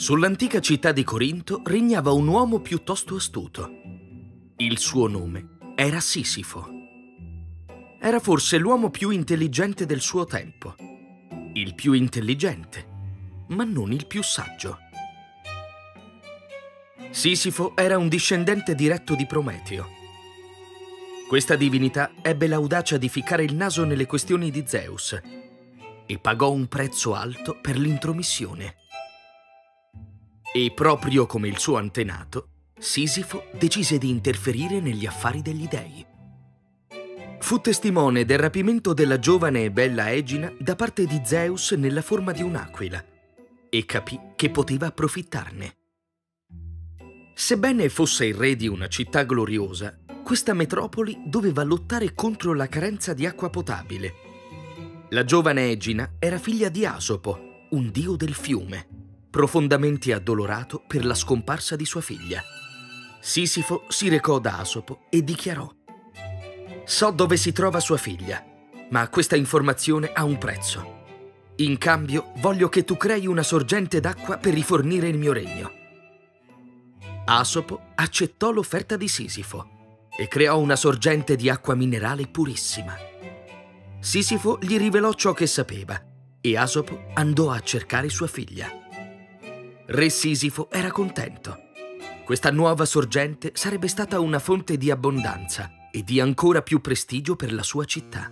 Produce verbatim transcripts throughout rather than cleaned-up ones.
Sull'antica città di Corinto regnava un uomo piuttosto astuto. Il suo nome era Sisifo. Era forse l'uomo più intelligente del suo tempo. Il più intelligente, ma non il più saggio. Sisifo era un discendente diretto di Prometeo. Questa divinità ebbe l'audacia di ficcare il naso nelle questioni di Zeus e pagò un prezzo alto per l'intromissione. E proprio come il suo antenato, Sisifo decise di interferire negli affari degli dei. Fu testimone del rapimento della giovane e bella Egina da parte di Zeus nella forma di un'aquila e capì che poteva approfittarne. Sebbene fosse il re di una città gloriosa, questa metropoli doveva lottare contro la carenza di acqua potabile. La giovane Egina era figlia di Asopo, un dio del fiume, profondamente addolorato per la scomparsa di sua figlia. Sisifo si recò da Asopo e dichiarò: «So dove si trova sua figlia, ma questa informazione ha un prezzo. In cambio, voglio che tu crei una sorgente d'acqua per rifornire il mio regno». Asopo accettò l'offerta di Sisifo e creò una sorgente di acqua minerale purissima. Sisifo gli rivelò ciò che sapeva e Asopo andò a cercare sua figlia. Re Sisifo era contento. Questa nuova sorgente sarebbe stata una fonte di abbondanza e di ancora più prestigio per la sua città.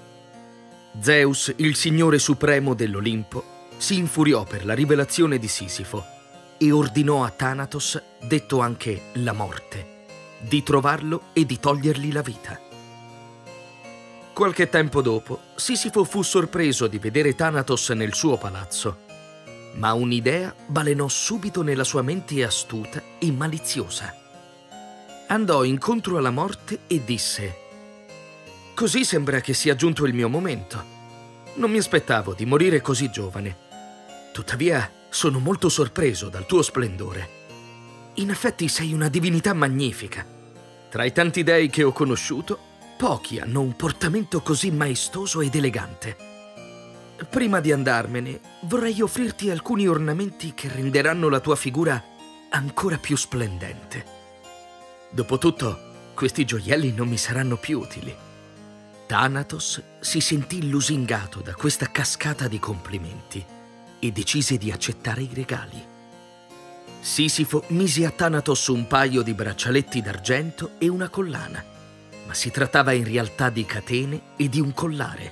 Zeus, il signore supremo dell'Olimpo, si infuriò per la rivelazione di Sisifo e ordinò a Thanatos, detto anche la morte, di trovarlo e di togliergli la vita. Qualche tempo dopo, Sisifo fu sorpreso di vedere Thanatos nel suo palazzo. Ma un'idea balenò subito nella sua mente astuta e maliziosa. Andò incontro alla morte e disse: «Così sembra che sia giunto il mio momento. Non mi aspettavo di morire così giovane. Tuttavia sono molto sorpreso dal tuo splendore. In effetti sei una divinità magnifica. Tra i tanti dei che ho conosciuto, pochi hanno un portamento così maestoso ed elegante. Prima di andarmene, vorrei offrirti alcuni ornamenti che renderanno la tua figura ancora più splendente. Dopotutto, questi gioielli non mi saranno più utili». Thanatos si sentì lusingato da questa cascata di complimenti e decise di accettare i regali. Sisifo mise a Thanatos un paio di braccialetti d'argento e una collana, ma si trattava in realtà di catene e di un collare.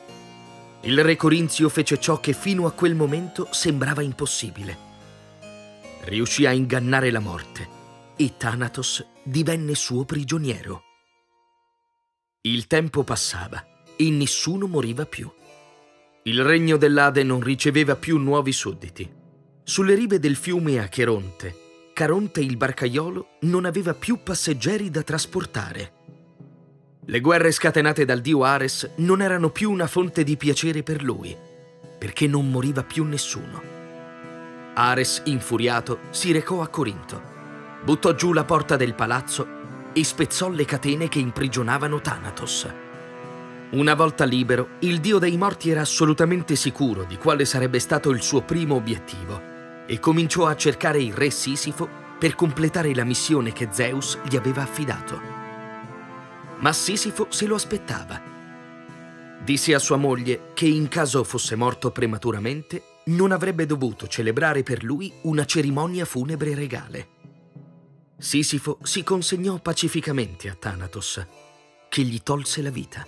Il re corinzio fece ciò che fino a quel momento sembrava impossibile. Riuscì a ingannare la morte e Thanatos divenne suo prigioniero. Il tempo passava e nessuno moriva più. Il regno dell'Ade non riceveva più nuovi sudditi. Sulle rive del fiume Acheronte, Caronte il barcaiolo non aveva più passeggeri da trasportare. Le guerre scatenate dal dio Ares non erano più una fonte di piacere per lui, perché non moriva più nessuno. Ares, infuriato, si recò a Corinto, buttò giù la porta del palazzo e spezzò le catene che imprigionavano Thanatos. Una volta libero, il dio dei morti era assolutamente sicuro di quale sarebbe stato il suo primo obiettivo e cominciò a cercare il re Sisifo per completare la missione che Zeus gli aveva affidato. Ma Sisifo se lo aspettava. Disse a sua moglie che in caso fosse morto prematuramente non avrebbe dovuto celebrare per lui una cerimonia funebre regale. Sisifo si consegnò pacificamente a Thanatos, che gli tolse la vita.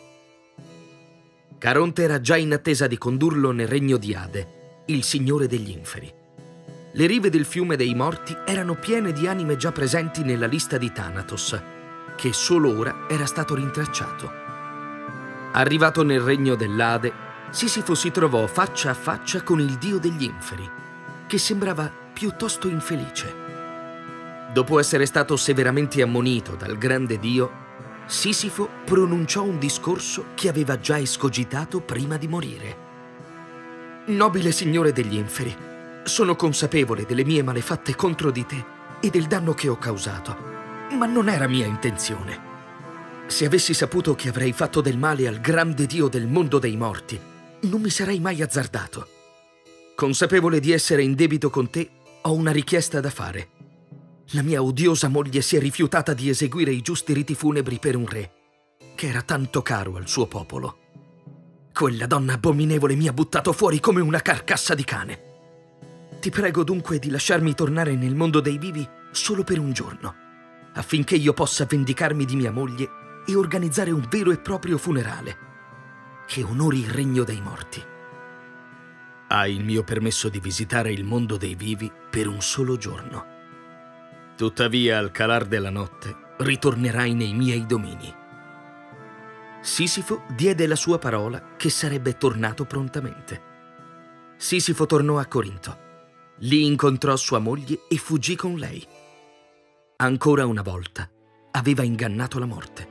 Caronte era già in attesa di condurlo nel regno di Ade, il signore degli inferi. Le rive del fiume dei morti erano piene di anime già presenti nella lista di Thanatos, che solo ora era stato rintracciato. Arrivato nel regno dell'Ade, Sisifo si trovò faccia a faccia con il dio degli inferi, che sembrava piuttosto infelice. Dopo essere stato severamente ammonito dal grande dio, Sisifo pronunciò un discorso che aveva già escogitato prima di morire. «Nobile signore degli inferi, sono consapevole delle mie malefatte contro di te e del danno che ho causato. Ma non era mia intenzione. Se avessi saputo che avrei fatto del male al grande dio del mondo dei morti, non mi sarei mai azzardato. Consapevole di essere in debito con te, ho una richiesta da fare. La mia odiosa moglie si è rifiutata di eseguire i giusti riti funebri per un re, che era tanto caro al suo popolo. Quella donna abominevole mi ha buttato fuori come una carcassa di cane. Ti prego dunque di lasciarmi tornare nel mondo dei vivi solo per un giorno, affinché io possa vendicarmi di mia moglie e organizzare un vero e proprio funerale che onori il regno dei morti. Hai il mio permesso di visitare il mondo dei vivi per un solo giorno. Tuttavia, al calar della notte, ritornerai nei miei domini. Sisifo diede la sua parola che sarebbe tornato prontamente. Sisifo tornò a Corinto. Lì incontrò sua moglie e fuggì con lei. Ancora una volta aveva ingannato la morte.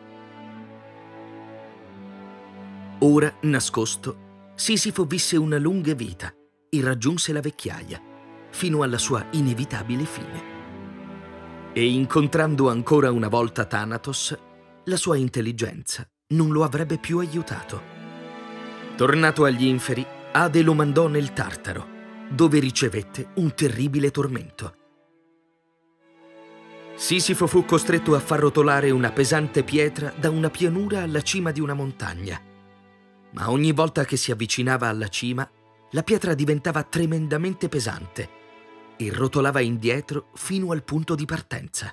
Ora, nascosto, Sisifo visse una lunga vita e raggiunse la vecchiaia, fino alla sua inevitabile fine. E incontrando ancora una volta Thanatos, la sua intelligenza non lo avrebbe più aiutato. Tornato agli inferi, Ade lo mandò nel Tartaro, dove ricevette un terribile tormento. Sisifo fu costretto a far rotolare una pesante pietra da una pianura alla cima di una montagna. Ma ogni volta che si avvicinava alla cima, la pietra diventava tremendamente pesante e rotolava indietro fino al punto di partenza.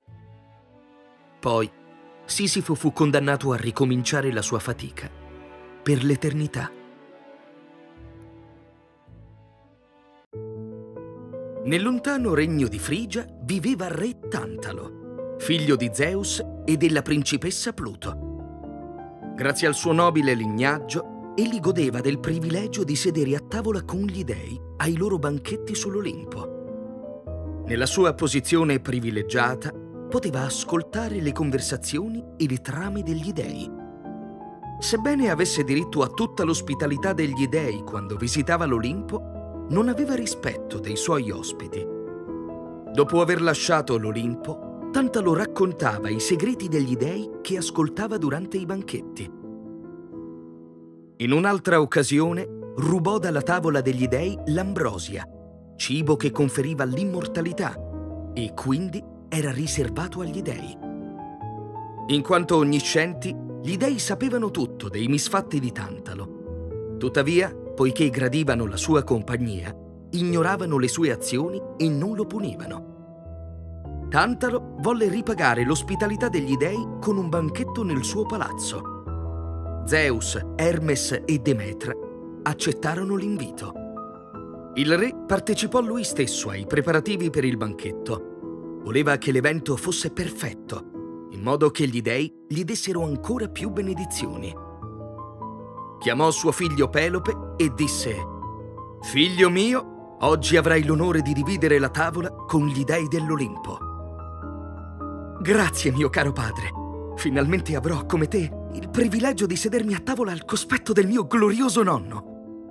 Poi Sisifo fu condannato a ricominciare la sua fatica per l'eternità. Nel lontano regno di Frigia viveva re Tantalo, figlio di Zeus e della principessa Pluto. Grazie al suo nobile lignaggio, egli godeva del privilegio di sedere a tavola con gli dei ai loro banchetti sull'Olimpo. Nella sua posizione privilegiata, poteva ascoltare le conversazioni e le trame degli dei. Sebbene avesse diritto a tutta l'ospitalità degli dei quando visitava l'Olimpo, non aveva rispetto dei suoi ospiti. Dopo aver lasciato l'Olimpo, Tantalo raccontava i segreti degli dei che ascoltava durante i banchetti. In un'altra occasione, rubò dalla tavola degli dei l'ambrosia, cibo che conferiva l'immortalità e quindi era riservato agli dei. In quanto onniscienti, gli dei sapevano tutto dei misfatti di Tantalo. Tuttavia, poiché gradivano la sua compagnia, ignoravano le sue azioni e non lo punivano. Tantalo volle ripagare l'ospitalità degli dei con un banchetto nel suo palazzo. Zeus, Hermes e Demetra accettarono l'invito. Il re partecipò lui stesso ai preparativi per il banchetto. Voleva che l'evento fosse perfetto, in modo che gli dei gli dessero ancora più benedizioni. Chiamò suo figlio Pelope e disse: «Figlio mio, oggi avrai l'onore di dividere la tavola con gli dei dell'Olimpo». «Grazie, mio caro padre. Finalmente avrò, come te, il privilegio di sedermi a tavola al cospetto del mio glorioso nonno».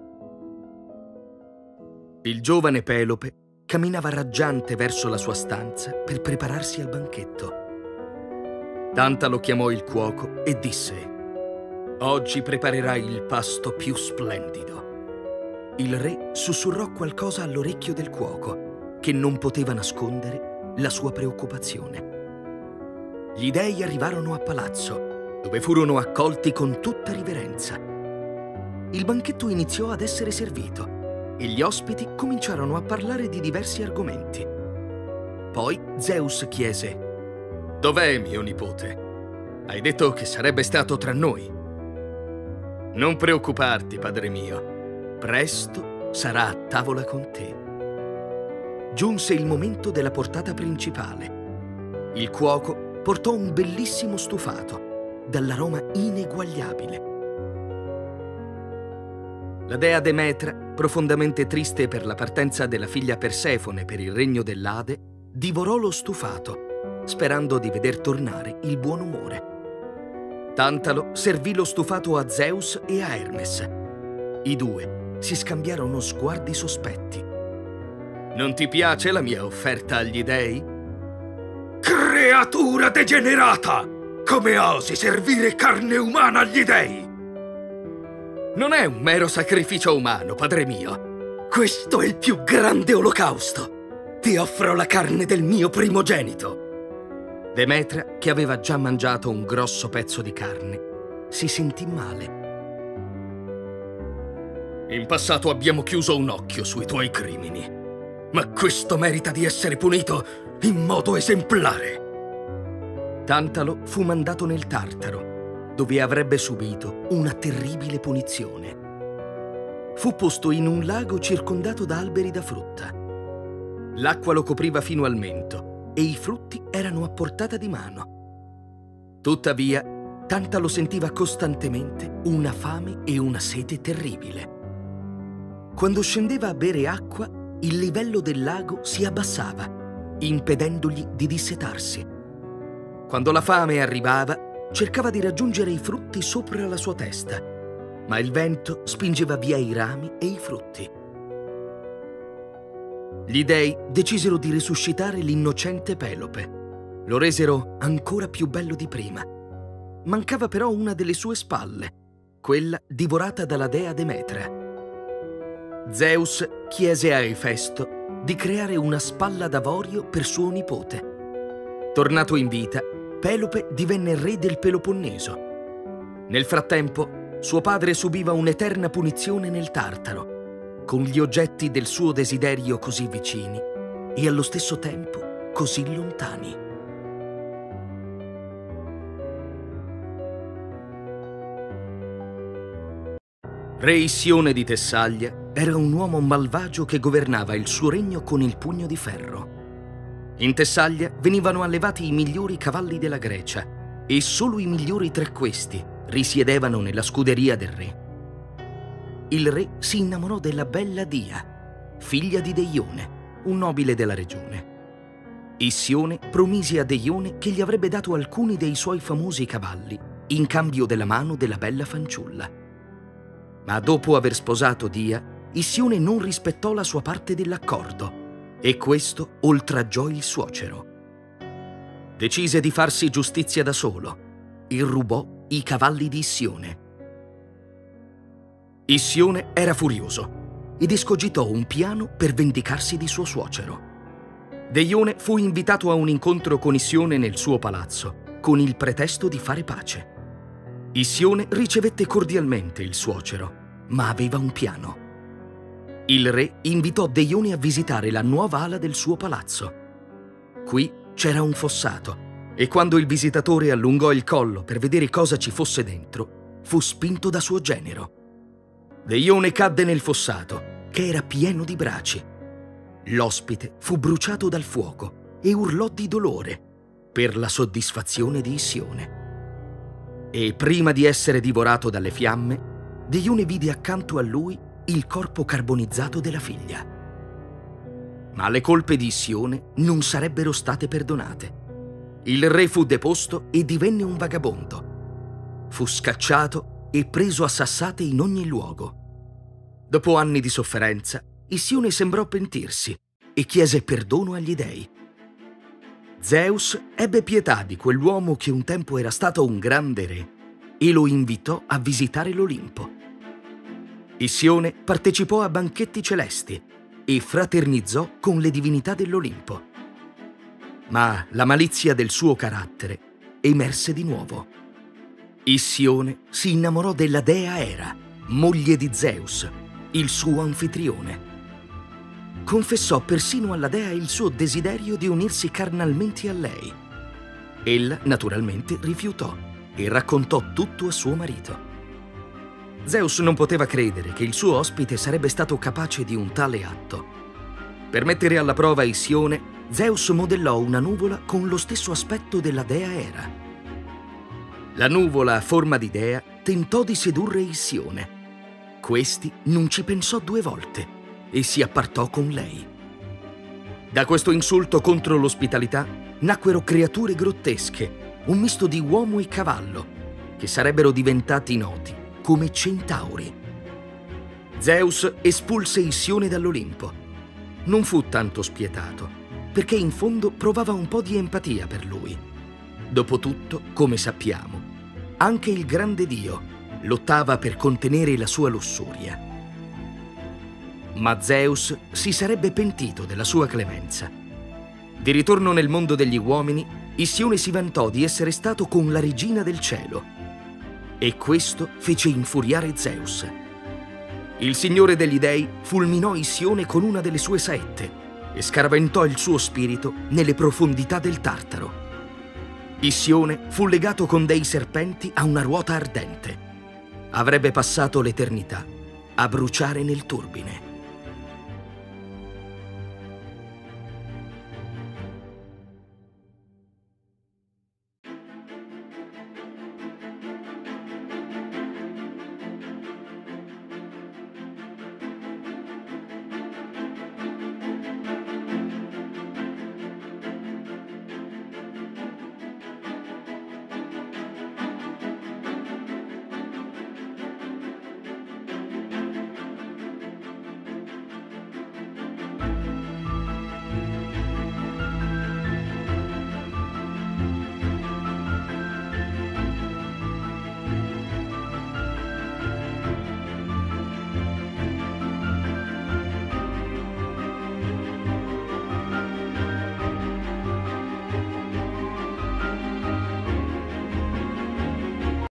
Il giovane Pelope camminava raggiante verso la sua stanza per prepararsi al banchetto. Tantalo chiamò il cuoco e disse: «Oggi preparerai il pasto più splendido». Il re sussurrò qualcosa all'orecchio del cuoco, che non poteva nascondere la sua preoccupazione. Gli dei arrivarono a palazzo, dove furono accolti con tutta riverenza. Il banchetto iniziò ad essere servito e gli ospiti cominciarono a parlare di diversi argomenti. Poi Zeus chiese: «Dov'è mio nipote? Hai detto che sarebbe stato tra noi». «Non preoccuparti, padre mio. Presto sarà a tavola con te». Giunse il momento della portata principale. Il cuoco portò un bellissimo stufato, dall'aroma ineguagliabile. La dea Demetra, profondamente triste per la partenza della figlia Persefone per il regno dell'Ade, divorò lo stufato, sperando di veder tornare il buon umore. Tantalo servì lo stufato a Zeus e a Hermes. I due si scambiarono sguardi sospetti. «Non ti piace la mia offerta agli dei?» «Creatura degenerata! Come osi servire carne umana agli dei?» «Non è un mero sacrificio umano, padre mio. Questo è il più grande olocausto. ti offro la carne del mio primogenito. Demetra, che aveva già mangiato un grosso pezzo di carne, si sentì male. In passato abbiamo chiuso un occhio sui tuoi crimini, ma questo merita di essere punito in modo esemplare. Tantalo fu mandato nel Tartaro, dove avrebbe subito una terribile punizione. Fu posto in un lago circondato da alberi da frutta. L'acqua lo copriva fino al mento e i frutti erano a portata di mano. Tuttavia, Tantalo sentiva costantemente una fame e una sete terribile. Quando scendeva a bere acqua, il livello del lago si abbassava, impedendogli di dissetarsi. Quando la fame arrivava, cercava di raggiungere i frutti sopra la sua testa, ma il vento spingeva via i rami e i frutti. Gli dei decisero di risuscitare l'innocente Pelope. Lo resero ancora più bello di prima. Mancava però una delle sue spalle, quella divorata dalla dea Demetra. Zeus chiese a Efesto di creare una spalla d'avorio per suo nipote. Tornato in vita, Pelope divenne re del Peloponneso. Nel frattempo, suo padre subiva un'eterna punizione nel Tartaro, con gli oggetti del suo desiderio così vicini e allo stesso tempo così lontani. Re Issione di Tessaglia era un uomo malvagio che governava il suo regno con il pugno di ferro. In Tessaglia venivano allevati i migliori cavalli della Grecia e solo i migliori tra questi risiedevano nella scuderia del re. Il re si innamorò della bella Dia, figlia di Deione, un nobile della regione. Issione promise a Deione che gli avrebbe dato alcuni dei suoi famosi cavalli in cambio della mano della bella fanciulla. Ma dopo aver sposato Dia, Issione non rispettò la sua parte dell'accordo e questo oltraggiò il suocero. Decise di farsi giustizia da solo e rubò i cavalli di Issione. Issione era furioso ed escogitò un piano per vendicarsi di suo suocero. Deione fu invitato a un incontro con Issione nel suo palazzo, con il pretesto di fare pace. Issione ricevette cordialmente il suocero, ma aveva un piano. Il re invitò Deione a visitare la nuova ala del suo palazzo. Qui c'era un fossato e quando il visitatore allungò il collo per vedere cosa ci fosse dentro, fu spinto da suo genero. Deione cadde nel fossato, che era pieno di braci. L'ospite fu bruciato dal fuoco e urlò di dolore per la soddisfazione di Issione. E prima di essere divorato dalle fiamme, Deione vide accanto a lui il corpo carbonizzato della figlia. Ma le colpe di Issione non sarebbero state perdonate. Il re fu deposto e divenne un vagabondo. Fu scacciato e preso a sassate in ogni luogo. Dopo anni di sofferenza, Issione sembrò pentirsi e chiese perdono agli dei. Zeus ebbe pietà di quell'uomo che un tempo era stato un grande re e lo invitò a visitare l'Olimpo. Issione partecipò a banchetti celesti e fraternizzò con le divinità dell'Olimpo. Ma la malizia del suo carattere emerse di nuovo. Issione si innamorò della dea Era, moglie di Zeus, il suo anfitrione. Confessò persino alla dea il suo desiderio di unirsi carnalmente a lei. Ella, naturalmente, rifiutò e raccontò tutto a suo marito. Zeus non poteva credere che il suo ospite sarebbe stato capace di un tale atto. Per mettere alla prova Issione, Zeus modellò una nuvola con lo stesso aspetto della dea Era. La nuvola a forma di dea tentò di sedurre Issione. Questi non ci pensò due volte e si appartò con lei. Da questo insulto contro l'ospitalità nacquero creature grottesche, un misto di uomo e cavallo, che sarebbero diventati noti come centauri. Zeus espulse Issione dall'Olimpo. Non fu tanto spietato, perché in fondo provava un po' di empatia per lui. Dopotutto, come sappiamo, anche il grande dio lottava per contenere la sua lussuria. Ma Zeus si sarebbe pentito della sua clemenza. Di ritorno nel mondo degli uomini, Issione si vantò di essere stato con la regina del cielo. E questo fece infuriare Zeus. Il signore degli dei fulminò Issione con una delle sue saette e scaraventò il suo spirito nelle profondità del Tartaro. Issione fu legato con dei serpenti a una ruota ardente. Avrebbe passato l'eternità a bruciare nel turbine.